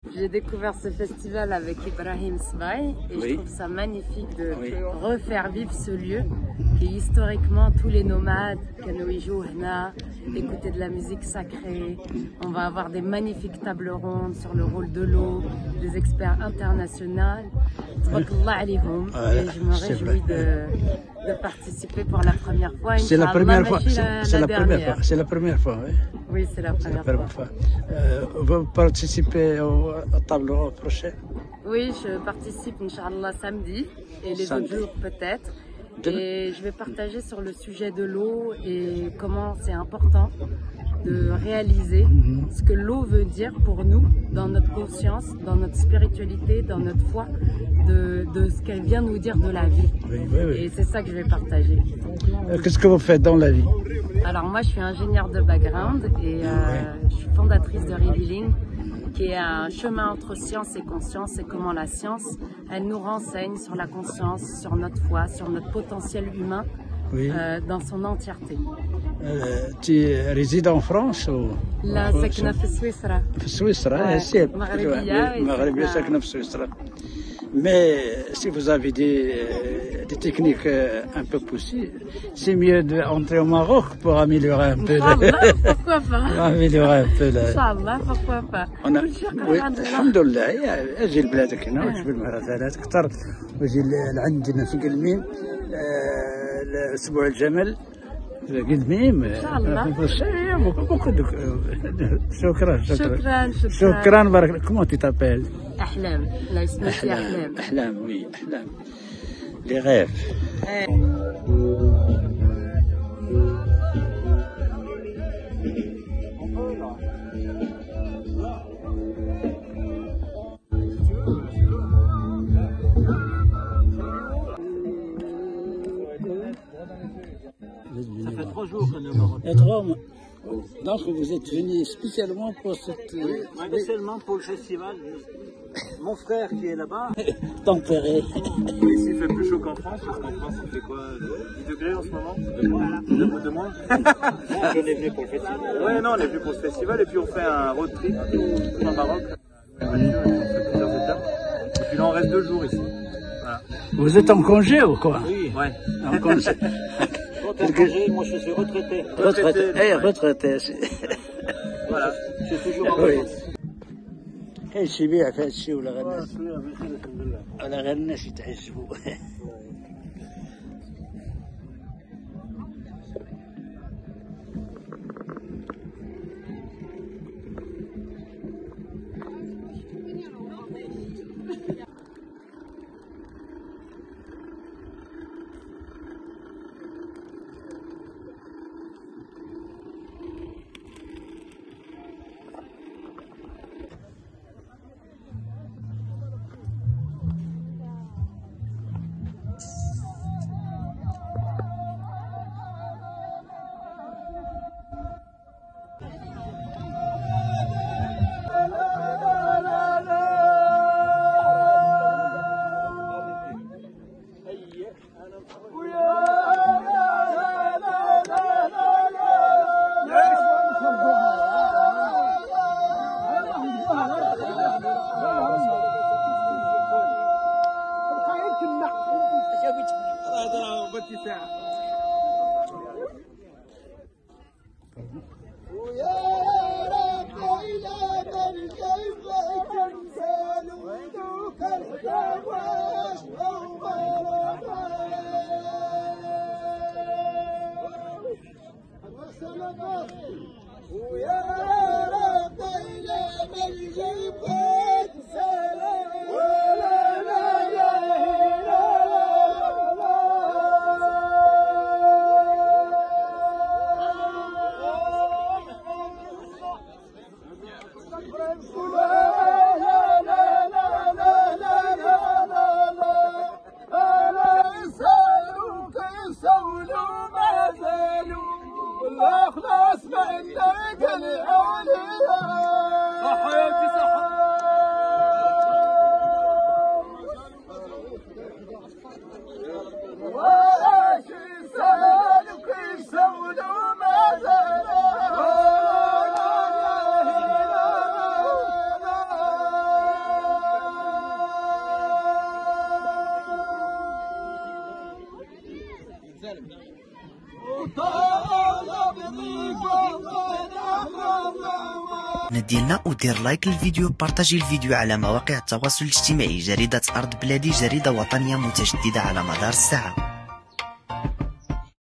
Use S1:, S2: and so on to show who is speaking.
S1: J'ai découvert ce festival avec Ibrahim Sbaï et je trouve ça magnifique de refaire vivre ce lieu qui historiquement tous les nomades, Kanoïjou, Hna, écouter de la musique sacrée. On va avoir des magnifiques tables rondes sur le rôle de l'eau, des experts internationaux. Et je me réjouis de participer pour la première fois.
S2: C'est la première fois. C'est la première fois, oui.
S1: Oui, c'est la première fois.
S2: Vous participez aux tables rondes prochaines?
S1: Oui, je participe, Inch'Allah, samedi et les autres jours peut-être. Et je vais partager sur le sujet de l'eau et comment c'est important de réaliser ce que l'eau veut dire pour nous, dans notre conscience, dans notre spiritualité, dans notre foi, de ce qu'elle vient nous dire de la vie. Et c'est ça que je vais partager.
S2: Qu'est-ce que vous faites dans la vie?
S1: Alors moi, je suis ingénieure de background et je suis fondatrice de Revealing, qui est un chemin entre science et conscience, et comment la science, elle nous renseigne sur la conscience, sur notre foi, sur notre potentiel humain dans son entièreté.
S2: Tu résides en France ou?
S1: لا ساكنة في سويسرا.
S2: في سويسرا, c'est مغربية ساكنة في سويسرا. Mais si vous avez des techniques un peu poussées, c'est mieux d'entrer au Maroc pour améliorer un peu.
S1: Pourquoi pas?
S2: Améliorer un peu la.
S1: Inch'Allah, pourquoi pas?
S2: الحمد لله. أجي لبلادك هنا وتشوف المهرجانات أكثر. وأجي لعندنا في قلميم الأسبوع الجمل. قدميم ان شاء الله. شكرا بارك الله. كومون تي تابيل؟
S1: احلام. لا اسمي احلام.
S2: احلام وي احلام لي غيف.
S3: Ça fait 3 jours qu'on est au Maroc.
S2: Et 3 mois. Donc vous êtes venu spécialement pour cette...
S3: Oui, spécialement pour le festival. Mon frère qui est là-bas.
S2: Tempéré.
S3: Ici il fait plus chaud qu'en France, parce qu'en France il fait quoi, 10 degrés en ce moment? De moins. Non, on est venu pour le festival. Ouais, non, on est venu pour ce festival et puis on fait un road trip au Maroc. On fait plusieurs étapes. Et puis là on reste 2 jours ici. Voilà.
S2: Vous êtes en congé ou quoi?
S3: Oui. Ouais.
S2: En congé.
S3: Moi je suis retraité.
S2: Retraité.
S3: Voilà, je suis toujours en vacances.
S2: كاين شي بيع في هذا الشيء ولا غير الناس؟ ولا غير الناس يتعجبوا.
S4: ديالنا ودير لايك للفيديو، بارطاجي الفيديو على مواقع التواصل الاجتماعي. جريدة أرض بلادي، جريدة وطنية متجددة على مدار الساعة.